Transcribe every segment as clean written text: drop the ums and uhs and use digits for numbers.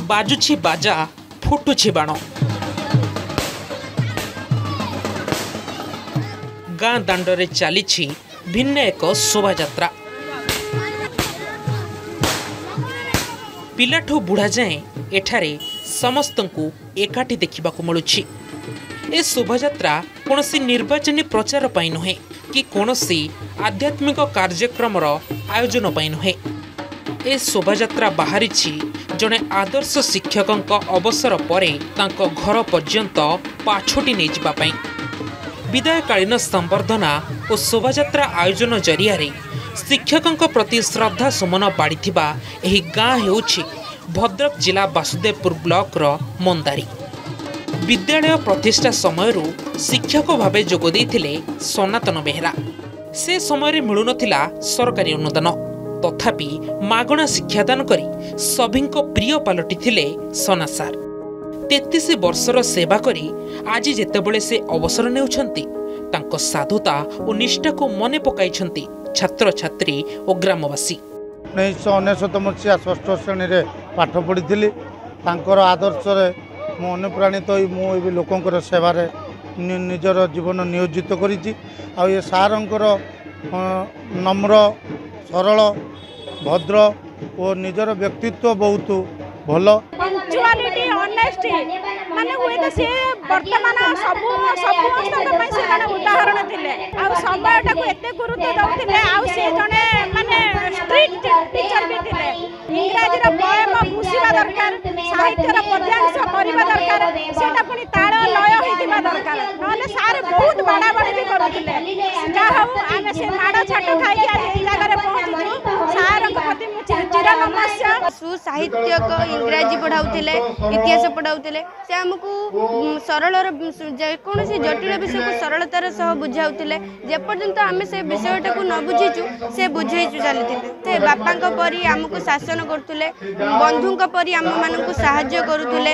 बाजुछि बाजा फुटुछि बाण। गाँ दांडरे चली भिन्न एक शोभा यात्रा। पिलाठू बुढ़ा जाए एठारे समस्तंकु एकाठी देखिबाकु मिलुछि। ए शोभायात्रा कौनसी निर्वाचनी प्रचार पाई नुहे कि कौनसी आध्यात्मिक कार्यक्रम आयोजन पाई नुहे। ए शोभायात्रा बाहरी जड़े आदर्श शिक्षक अवसर परे तांको घर पर्यंत पाछोटी नहीं जापाई। विदायकालीन संबर्धना और शोभायात्रा आयोजन जरिया शिक्षकों प्रति श्रद्धा सुमन बाड़ी गाँ हेउछि भद्रक जिला वासुदेवपुर ब्लॉक मंदारी। विद्यालय प्रतिष्ठा समय शिक्षक भावे जोग देइथिले सनातन बेहेरा। से समय मिलुनथिला सरकारी अनुदान, तथापि मागणा शिक्षादान करी सभिंको प्रिय पालटी थिले सना सार। 33 वर्षर सेवा करी आज जेतेबेले से अवसर नेउछंती तांको साधुता और निष्ठा को मने पकाइछंती छात्र छात्री और ग्रामवासी। 1999 मसीहा 6ठ श्रेणी रे पाठ पढ़ी आदर्श मु अनुप्राणित हो लोकंर सेवार निजर जीवन नियोजित करी। सारंकर नम्र सरल भद्र और निजर व्यक्तित्व बहुत भल। माने हुए तो से वर्तमान सब उदाहरण थिले आ समयटा को एते गुरुत्व दउथिले आ से जने माने स्ट्रिक्ट टीचर भी थिले। इंग्रजी रो पोएम बुझिबा दरकार, साहित्य रो पद्यांश करिबा दरकार, सेटा पुनी ताळ लय होइतिबा दरकार। नले सारे बहुत बड़ा बड़ी भी करूथिले। जा हऊ आमे से माडा छाट खाई आज ई जगह रे पहुंचू। सार को प्रति मु चिर नमस्कार। सु साहित्य को इंग्रजी पढ़ाउथिले, इतिहास पढ़ाउथिले। से हमकु सरल कौन जटिल विषय को सरलतार सह बुझाउथिले। जे पर्यंत आमे से विषयटा को न बुझीचु से बुझेइचु चलथिले। से बापांक परी हमकु शासन करथुले, बंधुंक परी हम मानकु सहाय्य करूथुले।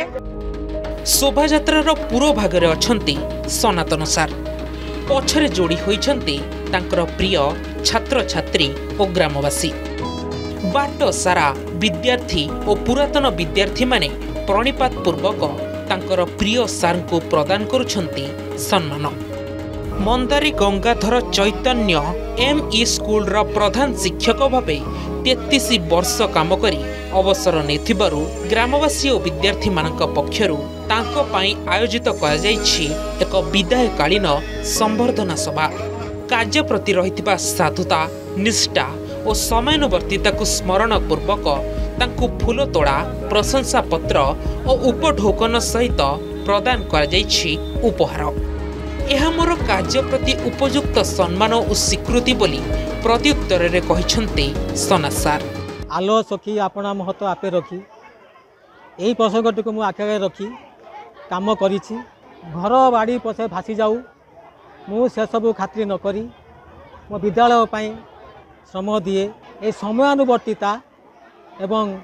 शोभायात्रार पूर्व भागरे अछंती सनातन सार, पछरे जोड़ी होइछंती तांकर प्रिय छात्र छात्री और ग्रामवासी। बाट सारा विद्यार्थी और पुरातन विद्यार्थी माने प्रणिपात पूर्वक तांकर प्रिय सार को प्रदान करुछंती सम्मान। मंदारी गंगाधर चैतन्य एमई स्कूल रा प्रधान शिक्षक भावे 33 वर्ष काम करी अवसर नेथिबारु ग्रामवासी और विद्यार्थी मानक पक्षरु तांको पाई आयोजित करा जायछि एक विदायकालीन संबर्धना सभा। कार्य प्रति रहितबा साधुता, निष्ठा और समयानुवर्तिता को स्मरण पूर्वक तांको फूल तोड़ा, प्रशंसा पत्र और उपढोकन सहित प्रदान करा जायछि उपहार। यह मोर कार्य प्रति उपयुक्त सम्मान और स्वीकृति बोली प्रत्युत्तर रे कहिछन्ते सना सार। आलो सखी आपना महत्व आपे रखी यही प्रसंगटी को मु आखे रखी काम करिछि। घर बाड़ी पछे भासी जाऊ मु से सब खातिर न करी मो विद्यालय पई श्रम दिए। ए समयानुवर्तिता एवं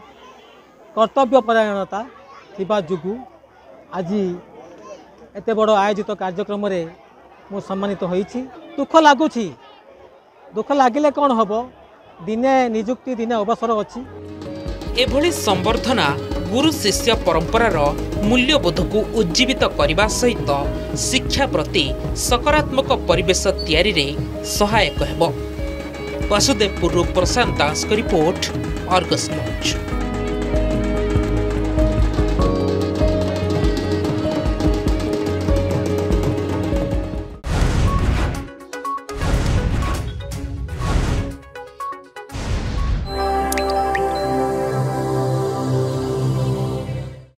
कर्तव्यपरायणता थिबा जुगु आज एते बड़ आयोजित कार्यक्रम रे मु सम्मानित होईछि। दुख लागुछि, दुख लागिले कौन हबो, दिने नियुक्ति दिने अवसर अछि। एभली संबर्धना गुरु शिष्य परंपरार मूल्यबोध को उज्जीवित करने सहित शिक्षा प्रति सकारात्मक परिवेश तैयारी रे सहायक हेबो। Vasudevpur Prashant Das report, Argus news.